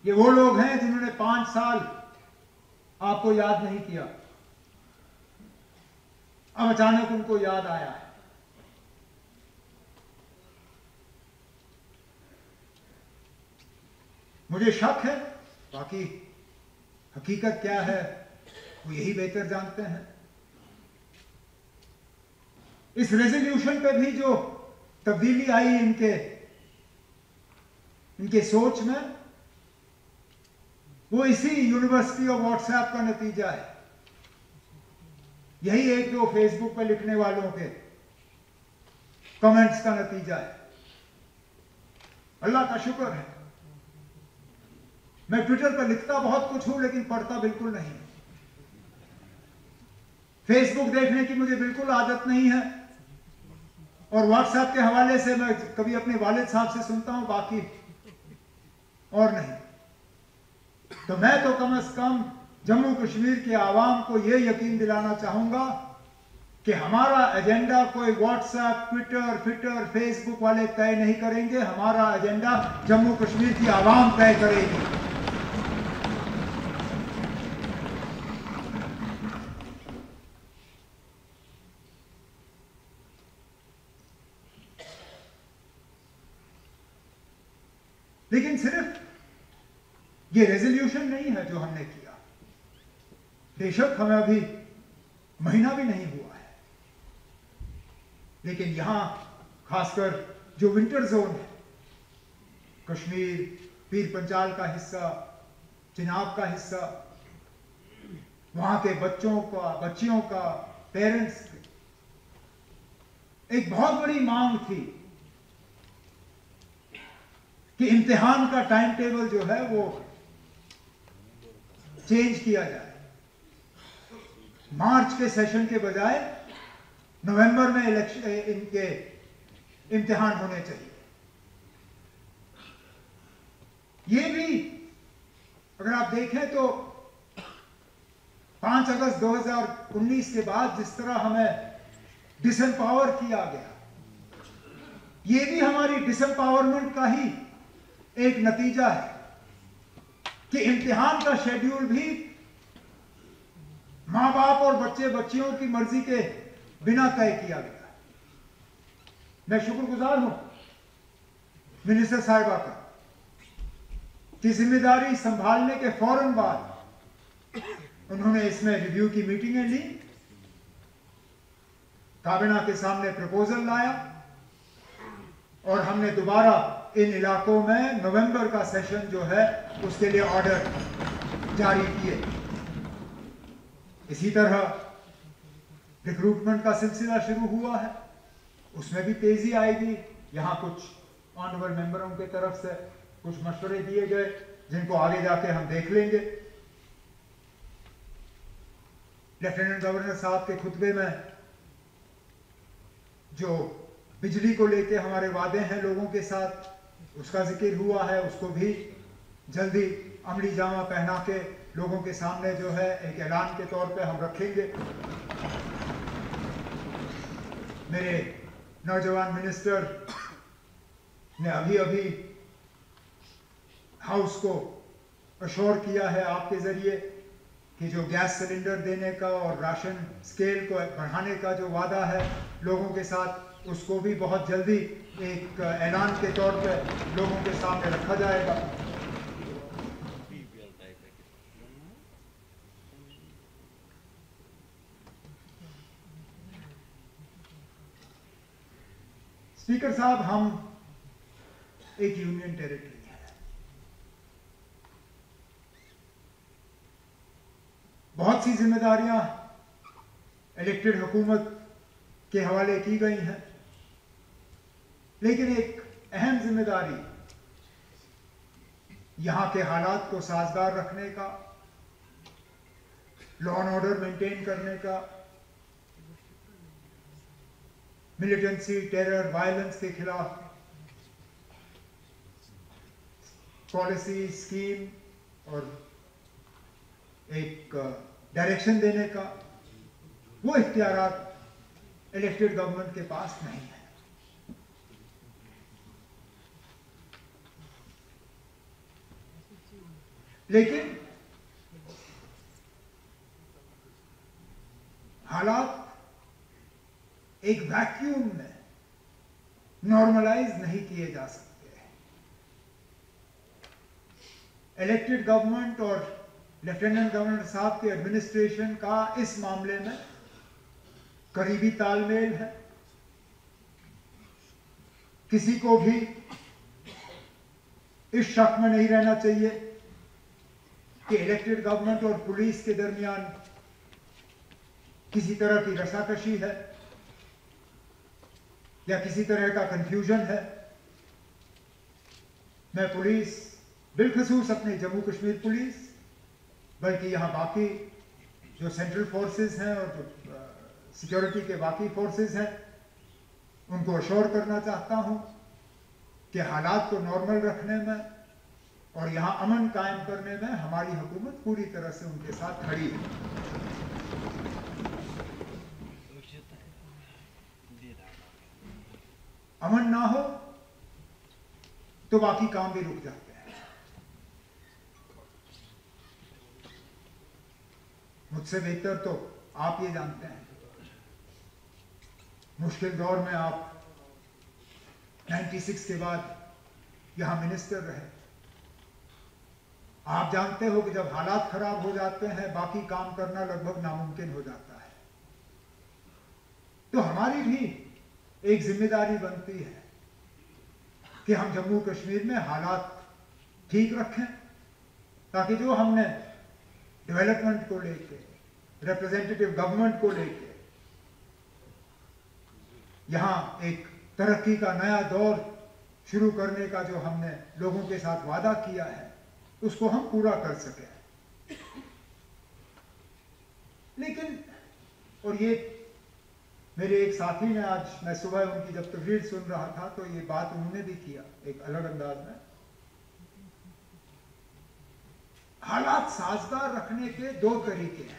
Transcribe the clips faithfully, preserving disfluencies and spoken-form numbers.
ये वो लोग हैं जिन्होंने पांच साल आपको याद नहीं किया, अब अचानक उनको याद आया है। मुझे शक है, बाकी हकीकत क्या है वो यही बेहतर जानते हैं। इस रेजोल्यूशन पे भी जो तब्दीली आई इनके इनके सोच में, वो इसी यूनिवर्सिटी ऑफ व्हाट्सएप का नतीजा है। यही एक दो फेसबुक पे लिखने वालों के कमेंट्स का नतीजा है। अल्लाह का शुक्र है, मैं ट्विटर पर लिखता बहुत कुछ हूं लेकिन पढ़ता बिल्कुल नहीं। फेसबुक देखने की मुझे बिल्कुल आदत नहीं है, और व्हाट्सएप के हवाले से मैं कभी अपने वालिद साहब से सुनता हूं, बाकी और नहीं। तो मैं तो कम से कम जम्मू कश्मीर के आवाम को यह यकीन दिलाना चाहूंगा कि हमारा एजेंडा कोई व्हाट्सएप, ट्विटर, ट्विटर, फेसबुक वाले तय नहीं करेंगे। हमारा एजेंडा जम्मू कश्मीर की आवाम तय करेगी। लेकिन सिर्फ ये रेजोल्यूशन नहीं है जो हमने किया। बेशक हमें अभी महीना भी नहीं हुआ है, लेकिन यहां खासकर जो विंटर जोन है, कश्मीर, पीर पंचाल का हिस्सा, चिनाब का हिस्सा, वहां के बच्चों का, बच्चियों का, पेरेंट्स की एक बहुत बड़ी मांग थी कि इम्तिहान का टाइम टेबल जो है वो चेंज किया जाए। मार्च के सेशन के बजाय नवंबर में इलेक्शन इनके इम्तिहान होने चाहिए। ये भी अगर आप देखें तो पांच अगस्त दो हज़ार उन्नीस के बाद जिस तरह हमें डिसएम्पावर किया गया, ये भी हमारी डिसएम्पावरमेंट का ही एक नतीजा है कि इम्तिहान का शेड्यूल भी मां बाप और बच्चे बच्चियों की मर्जी के बिना तय किया गया। मैं शुक्रगुजार हूं मिनिस्टर साहिबा का कि जिम्मेदारी संभालने के फौरन बाद उन्होंने इसमें रिव्यू की मीटिंगें ली, काबिना के सामने प्रपोजल लाया, और हमने दोबारा इन इलाकों में नवंबर का सेशन जो है उसके लिए ऑर्डर जारी किए। इसी तरह रिक्रूटमेंट का सिलसिला शुरू हुआ है, उसमें भी तेजी आएगी। यहां कुछ ऑनरेबल मेंबरों की तरफ से कुछ मशवरे दिए गए जिनको आगे जाके हम देख लेंगे। लेफ्टिनेंट गवर्नर साहब के खुतबे में जो बिजली को लेके हमारे वादे हैं लोगों के साथ, उसका जिक्र हुआ है। उसको भी जल्दी अमली जामा पहना के लोगों के सामने जो है एक ऐलान के तौर पे हम रखेंगे। मेरे नौजवान मिनिस्टर ने अभी अभी हाउस को अश्योर किया है आपके जरिए कि जो गैस सिलेंडर देने का और राशन स्केल को बढ़ाने का जो वादा है लोगों के साथ, उसको भी बहुत जल्दी एक ऐलान के तौर पे लोगों के सामने रखा जाएगा। स्पीकर साहब, हम एक यूनियन टेरिटरी है। बहुत सी जिम्मेदारियां इलेक्टेड हुकूमत के हवाले की गई हैं, लेकिन एक अहम जिम्मेदारी यहां के हालात को साजगार रखने का, लॉ एंड ऑर्डर मेंटेन करने का, मिलिटेंसी, टेरर, वायलेंस के खिलाफ पॉलिसी, स्कीम और एक डायरेक्शन देने का, वो इख्तियारात इलेक्टेड गवर्नमेंट के पास नहीं है। लेकिन हालात एक वैक्यूम में नॉर्मलाइज नहीं किए जा सकते। इलेक्टेड गवर्नमेंट और लेफ्टिनेंट गवर्नर साहब के एडमिनिस्ट्रेशन का इस मामले में करीबी तालमेल है। किसी को भी इस शक में नहीं रहना चाहिए कि इलेक्टेड गवर्नमेंट और पुलिस के दरमियान किसी तरह की रसाकशी है या किसी तरह का कंफ्यूजन है। मैं पुलिस, बिलखसूस अपनी जम्मू कश्मीर पुलिस, बल्कि यहाँ बाकी जो सेंट्रल फोर्सेस हैं और जो सिक्योरिटी के बाकी फोर्सेस हैं, उनको अश्योर करना चाहता हूँ कि हालात को नॉर्मल रखने में और यहाँ अमन कायम करने में हमारी हुकूमत पूरी तरह से उनके साथ खड़ी है। अमन ना हो तो बाकी काम भी रुक जाते हैं। मुझसे बेहतर तो आप ये जानते हैं, मुश्किल दौर में आप छियानवे के बाद यहां मिनिस्टर रहे। आप जानते हो कि जब हालात खराब हो जाते हैं बाकी काम करना लगभग नामुमकिन हो जाता है। तो हमारी भी एक जिम्मेदारी बनती है कि हम जम्मू कश्मीर में हालात ठीक रखें, ताकि जो हमने डेवलपमेंट को लेके, रिप्रेजेंटेटिव गवर्नमेंट को लेके यहां एक तरक्की का नया दौर शुरू करने का जो हमने लोगों के साथ वादा किया है, उसको हम पूरा कर सकें। लेकिन, और ये मेरे एक साथी ने आज, मैं सुबह उनकी जब तकरीर सुन रहा था तो ये बात उन्होंने भी किया एक अलग अंदाज में। हालात साजगार रखने के दो तरीके हैं।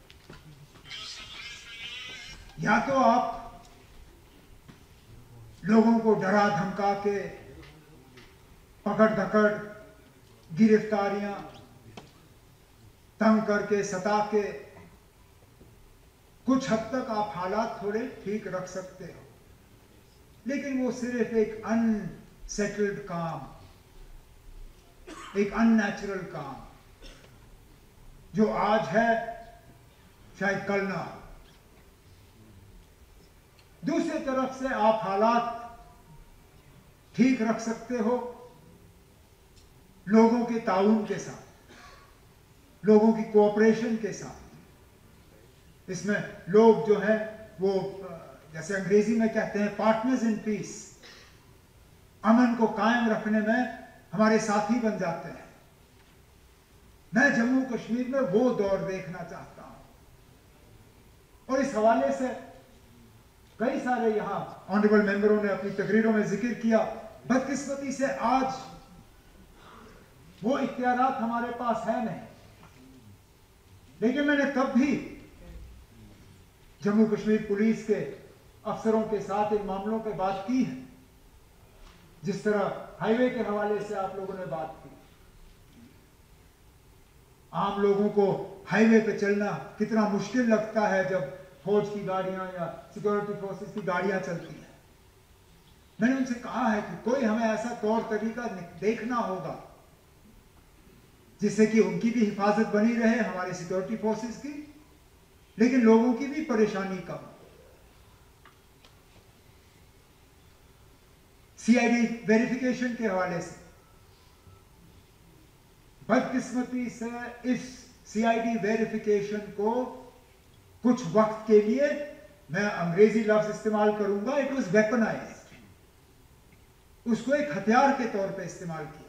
या तो आप लोगों को डरा धमका के, पकड़ धकड़, गिरफ्तारियां, तंग करके, सता के कुछ हद तक आप हालात थोड़े ठीक रख सकते हो, लेकिन वो सिर्फ एक अनसेटल्ड काम, एक अननेचुरल काम जो आज है शायद कल ना हो। दूसरी तरफ से आप हालात ठीक रख सकते हो लोगों के ताउन के साथ, लोगों की कोऑपरेशन के साथ। इसमें लोग जो है वो जैसे अंग्रेजी में कहते हैं पार्टनर्स इन पीस, अमन को कायम रखने में हमारे साथी बन जाते हैं। मैं जम्मू कश्मीर में वो दौर देखना चाहता हूं और इस हवाले से कई सारे यहां ऑनरेबल मेंबरों ने अपनी तकरीरों में जिक्र किया। बदकिस्मती से आज वो इख्तियारात हमारे पास है नहीं, लेकिन मैंने तब भी जम्मू कश्मीर पुलिस के अफसरों के साथ इन मामलों पे बात की है। जिस तरह हाईवे के हवाले से आप लोगों ने बात की, आम लोगों को हाईवे पे चलना कितना मुश्किल लगता है जब फौज की गाड़ियां या सिक्योरिटी फोर्सेस की गाड़ियां चलती हैं। मैंने उनसे कहा है कि कोई हमें ऐसा तौर तरीका देखना होगा जिससे कि उनकी भी हिफाजत बनी रहे, हमारे सिक्योरिटी फोर्सेस की, लेकिन लोगों की भी परेशानी कम। सीआईडी वेरिफिकेशन के हवाले से बदकिस्मती से इस सीआईडी वेरिफिकेशन को कुछ वक्त के लिए, मैं अंग्रेजी लफ्ज इस्तेमाल करूंगा, इट वाज वेपनाइज्ड, उसको एक हथियार के तौर पे इस्तेमाल किया।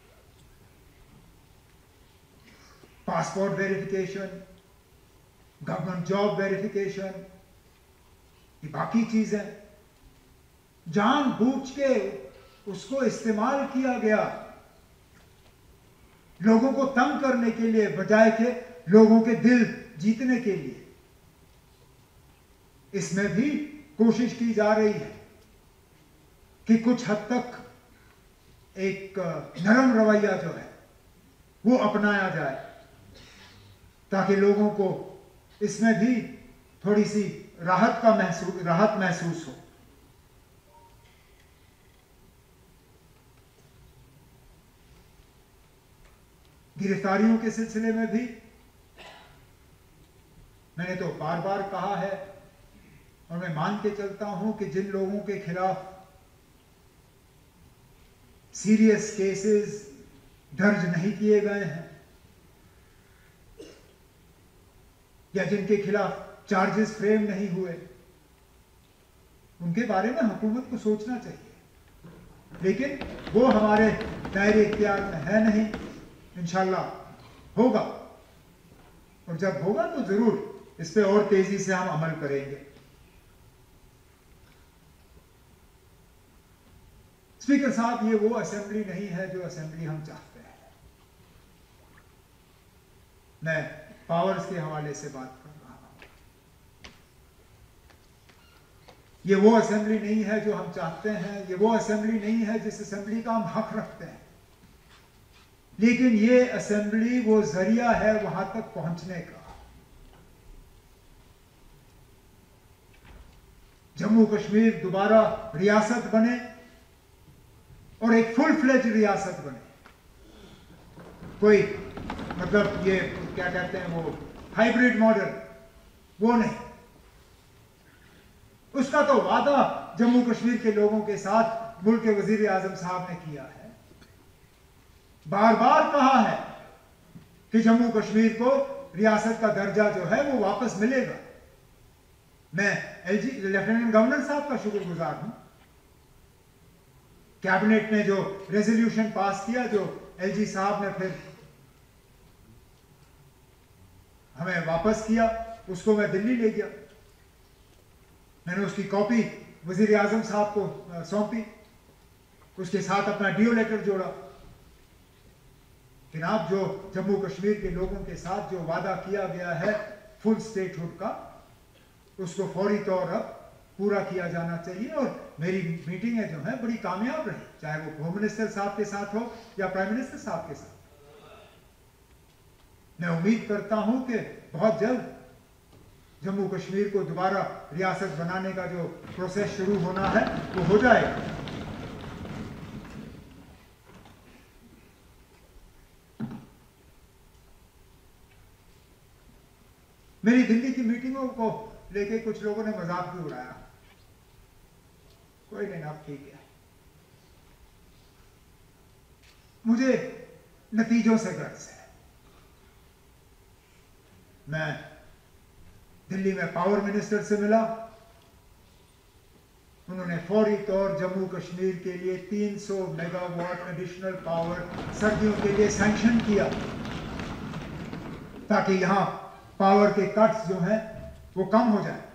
Passport verification, government job verification, ये बाकी चीजें जानबूझ के उसको इस्तेमाल किया गया लोगों को तंग करने के लिए, बजाय के लोगों के दिल जीतने के लिए। इसमें भी कोशिश की जा रही है कि कुछ हद तक एक नरम रवैया जो है वो अपनाया जाए, ताकि लोगों को इसमें भी थोड़ी सी राहत का महसूस राहत महसूस हो। गिरफ्तारियों के सिलसिले में भी मैंने तो बार बार कहा है और मैं मान के चलता हूं कि जिन लोगों के खिलाफ सीरियस केसेस दर्ज नहीं किए गए हैं या जिनके खिलाफ चार्जेस फ्रेम नहीं हुए, उनके बारे में हुकूमत को सोचना चाहिए, लेकिन वो हमारे दायरे इख्तियार में है नहीं। इंशाल्लाह होगा, और जब होगा तो जरूर इस पे और तेजी से हम अमल करेंगे। स्पीकर साहब, ये वो असेंबली नहीं है जो असेंबली हम चाहते हैं। मैं पावर्स के हवाले से बात कर रहा हूं। ये वो असेंबली नहीं है जो हम चाहते हैं, ये वो असेंबली नहीं है जिस असेंबली का हम हक रखते हैं, लेकिन ये असेंबली वो जरिया है वहां तक पहुंचने का। जम्मू कश्मीर दोबारा रियासत बने और एक फुल फ्लेज रियासत बने, कोई मतलब ये क्या कहते हैं वो हाइब्रिड मॉडल, वो नहीं। उसका तो वादा जम्मू कश्मीर के लोगों के साथ मुल्क के वजीर आजम साहब ने किया है, बार बार कहा है कि जम्मू कश्मीर को रियासत का दर्जा जो है वो वापस मिलेगा। मैं एलजी लेफ्टिनेंट गवर्नर साहब का शुक्रगुजार हूं, कैबिनेट ने जो रेजोल्यूशन पास किया, जो एलजी साहब ने फिर हमें वापस किया, उसको मैं दिल्ली ले गया। मैंने उसकी कॉपी वजीर आजम साहब को सौंपी, उसके साथ अपना डीओ लेटर जोड़ा। जनाब, जो जम्मू कश्मीर के लोगों के साथ जो वादा किया गया है फुल स्टेटहुड का, उसको फौरी तौर अब पूरा किया जाना चाहिए। और मेरी मीटिंगें जो हैं बड़ी कामयाब रही, चाहे वो होम मिनिस्टर साहब के साथ हो या प्राइम मिनिस्टर साहब के साथ। मैं उम्मीद करता हूं कि बहुत जल्द जम्मू कश्मीर को दोबारा रियासत बनाने का जो प्रोसेस शुरू होना है वो हो जाएगा। मेरी दिल्ली की मीटिंगों को लेके कुछ लोगों ने मजाक भी उड़ाया। कोई नहीं, आप ठीक है। मुझे नतीजों से गर्ज है। मैं दिल्ली में पावर मिनिस्टर से मिला, उन्होंने फौरी तौर जम्मू कश्मीर के लिए तीन सौ मेगावाट एडिशनल पावर सर्दियों के लिए सैंक्शन किया, ताकि यहां पावर के कट्स जो हैं वो कम हो जाए।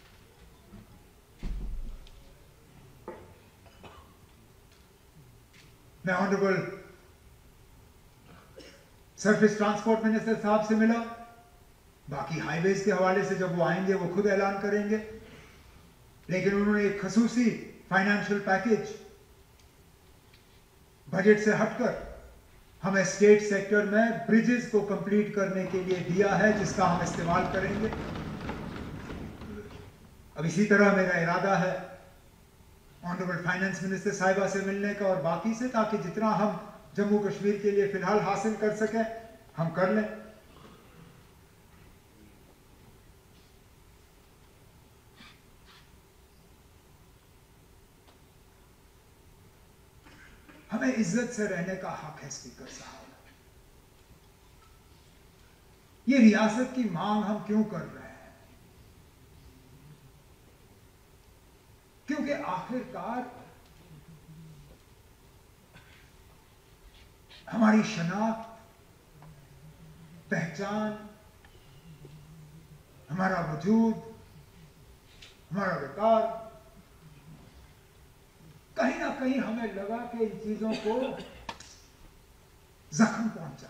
मैं ऑनरेबल सरफेस ट्रांसपोर्ट मिनिस्टर साहब से मिला। बाकी हाईवेज के हवाले से जब वो आएंगे वो खुद ऐलान करेंगे, लेकिन उन्होंने एक खसूसी फाइनेंशियल पैकेज बजट से हटकर हमें स्टेट सेक्टर में ब्रिजेस को कंप्लीट करने के लिए दिया है, जिसका हम इस्तेमाल करेंगे। अब इसी तरह मेरा इरादा है ऑनरेबल फाइनेंस मिनिस्टर साहिबा से मिलने का और बाकी से, ताकि जितना हम जम्मू कश्मीर के लिए फिलहाल हासिल कर सकें हम कर लें। हमें इज्जत से रहने का हक है स्पीकर साहब। ये रियासत की मांग हम क्यों कर रहे हैं? क्योंकि आखिरकार हमारी शनाख्त, पहचान, हमारा वजूद, हमारा विकार, कहीं ना कहीं हमें लगा कि इन चीजों को जख्म पहुंचा,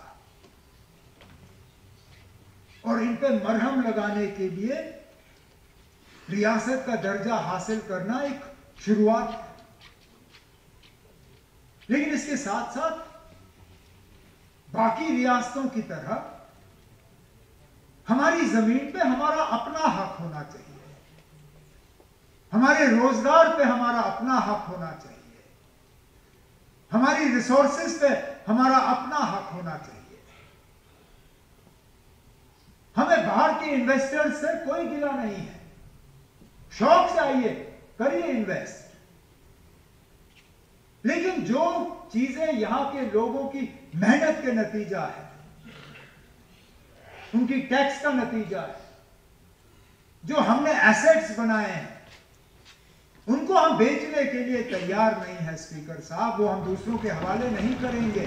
और इन पे मरहम लगाने के लिए रियासत का दर्जा हासिल करना एक शुरुआत है। लेकिन इसके साथ साथ बाकी रियासतों की तरह हमारी जमीन पे हमारा अपना हक होना चाहिए, हमारे रोजगार पे हमारा अपना हक होना चाहिए, हमारी रिसोर्सेज पे हमारा अपना हक होना चाहिए। हमें बाहर के इन्वेस्टर्स से कोई गिला नहीं है, शौक से आइए, करिए इन्वेस्ट, लेकिन जो चीजें यहां के लोगों की मेहनत के नतीजा है, उनकी टैक्स का नतीजा है, जो हमने एसेट्स बनाए हैं, उनको हम बेचने के लिए तैयार नहीं है स्पीकर साहब, वो हम दूसरों के हवाले नहीं करेंगे।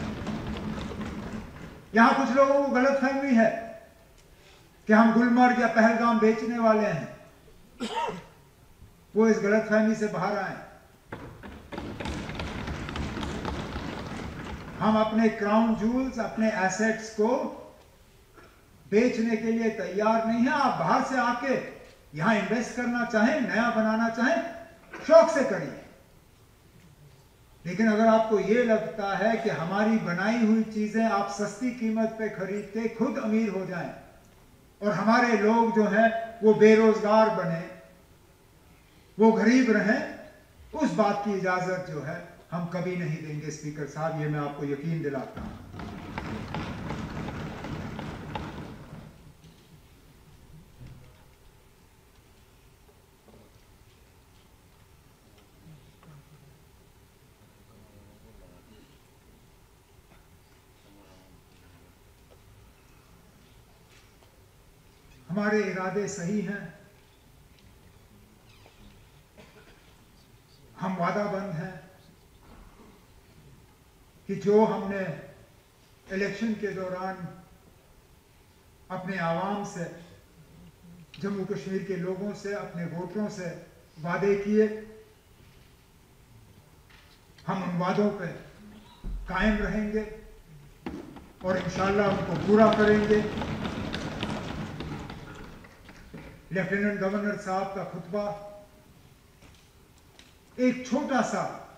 यहां कुछ लोगों को गलतफहमी है कि हम गुलमर्ग या पहलगाम बेचने वाले हैं, वो इस गलतफहमी से बाहर आए। हम अपने क्राउन जूल्स, अपने एसेट्स को बेचने के लिए तैयार नहीं है। आप बाहर से आके यहां इन्वेस्ट करना चाहें, नया बनाना चाहें, शौक से करिए, लेकिन अगर आपको यह लगता है कि हमारी बनाई हुई चीजें आप सस्ती कीमत पे खरीद के खुद अमीर हो जाएं और हमारे लोग जो हैं वो बेरोजगार बने, वो गरीब रहें, उस बात की इजाजत जो है हम कभी नहीं देंगे स्पीकर साहब, ये मैं आपको यकीन दिलाता हूं। हमारे इरादे सही हैं, हम वादाबंद हैं कि जो हमने इलेक्शन के दौरान अपने आवाम से, जम्मू कश्मीर के लोगों से, अपने वोटरों से वादे किए, हम उन वादों पे कायम रहेंगे और इंशाअल्लाह उनको पूरा करेंगे। लेफ्टिनेंट गवर्नर साहब का खुतबा एक छोटा सा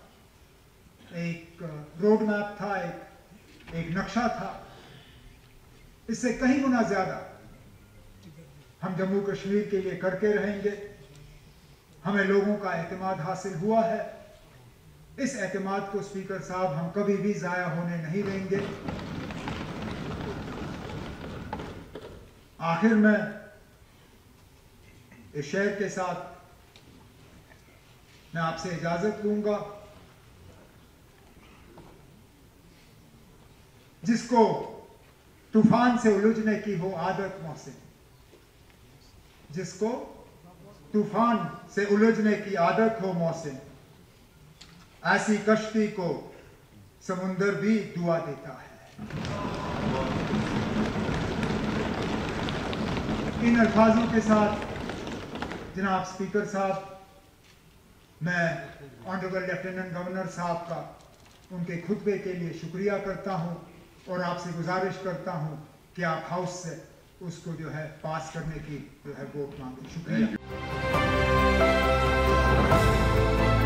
एक रोड मैप था, एक एक नक्शा था, इससे कहीं गुना ज्यादा हम जम्मू कश्मीर के लिए करके रहेंगे। हमें लोगों का एतमाद हासिल हुआ है, इस एतमाद को स्पीकर साहब हम कभी भी जाया होने नहीं देंगे। आखिर में इस शेर के साथ मैं आपसे इजाजत लूंगा। जिसको तूफान से उलझने की हो आदत मोहसिन, जिसको तूफान से उलझने की आदत हो मोहसिन, ऐसी कश्ती को समुंदर भी दुआ देता है। इन अल्फाजों के साथ जनाब स्पीकर साहब, मैं ऑनरेबल लेफ्टिनेंट गवर्नर साहब का उनके खुतबे के लिए शुक्रिया करता हूं और आपसे गुजारिश करता हूं कि आप हाउस से उसको जो है पास करने की जो है वोट मांगे। शुक्रिया।